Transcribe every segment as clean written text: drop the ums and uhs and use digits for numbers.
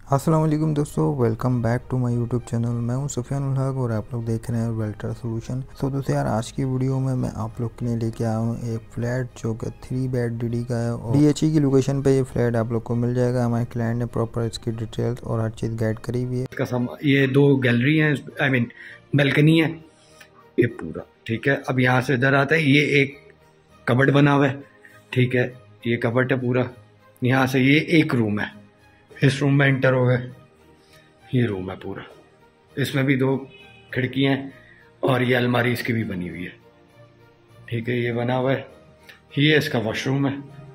अस्सलाम वालेकुम दोस्तों, welcome back to my YouTube channel. मैं हूं सुफियान उल हक और आप लोग देख रहे हैं वेल्टर सॉल्यूशन। तो दोस्तों यार, आज की वीडियो में मैं आप लोग के लिए लेके आया हूं एक फ्लैट जो कि 3 बेड डीडी का है और डीएचई की लोकेशन पे ये फ्लैट आप लोग को मिल जाएगा। हमारे क्लाइंट ने प्रॉपर इसकी डिटेल्स और हर चीज़ गाइड करी हुई है। ये 2 गैलरी हैं, आई मीन बालकनी है ये पूरा। ठीक है, अब यहाँ से इधर आता है, ये एक कबर्ड बना हुआ है। ठीक है, ये कबर्ड है पूरा। यहाँ से ये एक रूम है, इस रूम में एंटर हो गए, ये रूम है पूरा। इसमें भी 2 खिड़कियाँ हैं और ये अलमारी इसकी भी बनी हुई है। ठीक है, ये बना हुआ है, ये इसका वॉशरूम है,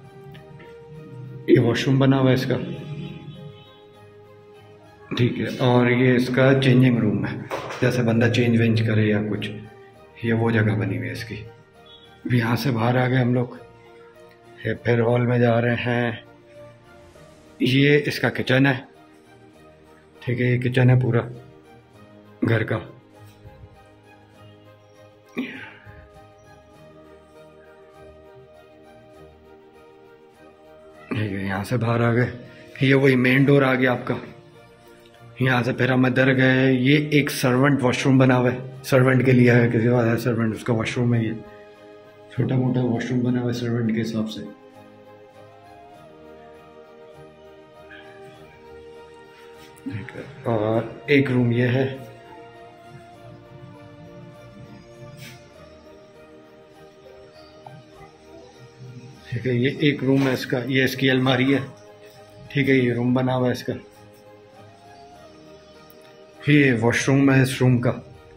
ये वॉशरूम बना हुआ है इसका। ठीक है, और ये इसका चेंजिंग रूम है, जैसे बंदा चेंज वेंज करे या कुछ, ये वो जगह बनी हुई है इसकी। अब यहाँ से बाहर आ गए हम लोग, ये फिर हॉल में जा रहे हैं। ये इसका किचन है। ठीक है, ये किचन है पूरा घर का। ठीक है, यहाँ से बाहर आ गए, ये वही मेन डोर आ गया आपका। यहाँ से फिर हम इधर गए, ये एक सर्वेंट वॉशरूम बना हुआ है, सर्वेंट के लिए है, किसी का है सर्वेंट, उसका वॉशरूम है। ये छोटा मोटा वॉशरूम बना हुआ है सर्वेंट के हिसाब से। और एक रूम ये है। ठीक है, ये एक रूम है इसका, ये इसकी अलमारी है। ठीक है, ये रूम बना हुआ है इसका। ये वॉशरूम है इस रूम का,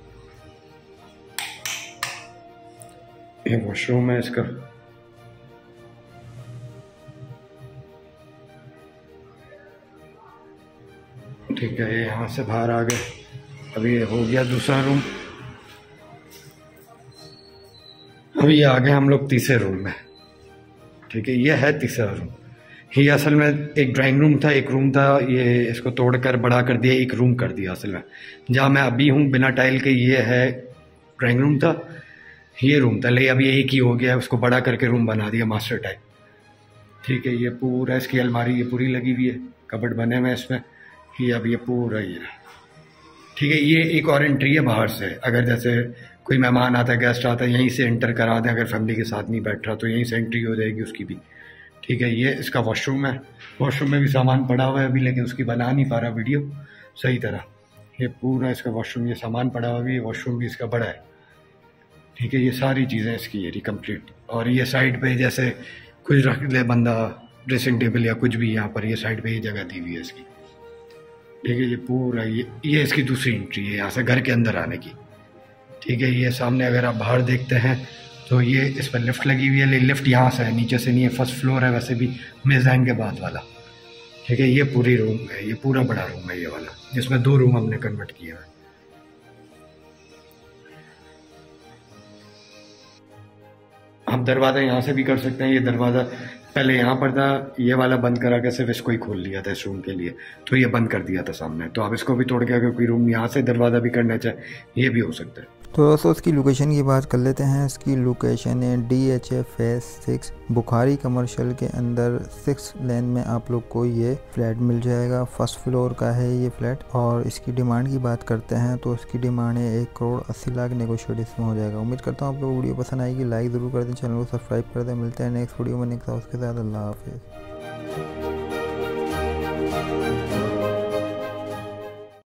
ये वॉशरूम है इसका। ठीक है, ये यहाँ से बाहर आ गए, अभी ये हो गया दूसरा रूम। अभी ये आ गए हम लोग तीसरे रूम में। ठीक है, ये है तीसरा रूम। ये असल में एक ड्राइंग रूम था, एक रूम था, ये इसको तोड़कर बड़ा कर दिया, एक रूम कर दिया। असल में जहाँ मैं अभी हूँ बिना टाइल के, ये है ड्राइंग रूम था, ये रूम था, लेकिन अभी एक ही हो गया, उसको बड़ा करके रूम बना दिया मास्टर टाइप। ठीक है, ये पूरा इसकी अलमारी ये पूरी लगी हुई है, कबर्ड बने हुए हैं इसमें। ये अब ये पूरा ये, ठीक है, ये एक और एंट्री है बाहर से। अगर जैसे कोई मेहमान आता है, गेस्ट आता है, यहीं से एंटर करा दें, अगर फैमिली के साथ नहीं बैठ रहा तो यहीं से एंट्री हो जाएगी उसकी भी। ठीक है, ये इसका वॉशरूम है, वॉशरूम में भी सामान पड़ा हुआ है अभी, लेकिन उसकी बना नहीं पा रहा वीडियो सही तरह। ये पूरा इसका वॉशरूम, ये सामान पड़ा हुआ भी है, वॉशरूम भी इसका बड़ा है। ठीक है, ये सारी चीज़ें इसकी ये कंप्लीट। और ये साइड पे जैसे कुछ रख ले बंदा, ड्रेसिंग टेबल या कुछ भी, यहाँ पर ये साइड पे ये जगह दी हुई है इसकी। ठीक है, ये पूरा ये इसकी दूसरी एंट्री है यहाँ से घर के अंदर आने की। ठीक है, ये सामने अगर आप बाहर देखते हैं तो ये इस पर लिफ्ट लगी हुई है, लेकिन लिफ्ट यहाँ से है, नीचे से नहीं है, फर्स्ट फ्लोर है वैसे भी, मेज़ाइन के बाद वाला। ठीक है, ये पूरी रूम है, ये पूरा बड़ा रूम है ये वाला, जिसमें 2 रूम हमने कन्वर्ट किया है। आप दरवाज़ा यहाँ से भी कर सकते हैं। ये दरवाज़ा पहले यहाँ पर था, ये वाला बंद करा के सिर्फ इसको ही खोल लिया था इस रूम के लिए, तो ये बंद कर दिया था सामने। तो आप इसको भी तोड़ के अगर कोई रूम यहाँ से दरवाज़ा भी करना चाहे, ये भी हो सकता है। तो दोस्तों इसकी लोकेशन की बात कर लेते हैं। इसकी लोकेशन है DHA फेज 6 बुखारी कमर्शियल के अंदर 6 लेन में आप लोग को ये फ्लैट मिल जाएगा। फर्स्ट फ्लोर का है ये फ्लैट। और इसकी डिमांड की बात करते हैं तो इसकी डिमांड है 1,80,00,000 नेगोशिएट इसमें हो जाएगा। उम्मीद करता हूँ आप लोग वीडियो पसंद आएगी, लाइक ज़रूर कर दें, चैनल को सब्सक्राइब कर दें। मिलते हैं नेक्स्ट वीडियो में नेक्स्ट हाउस के साथ। अल्लाह हाफिज़।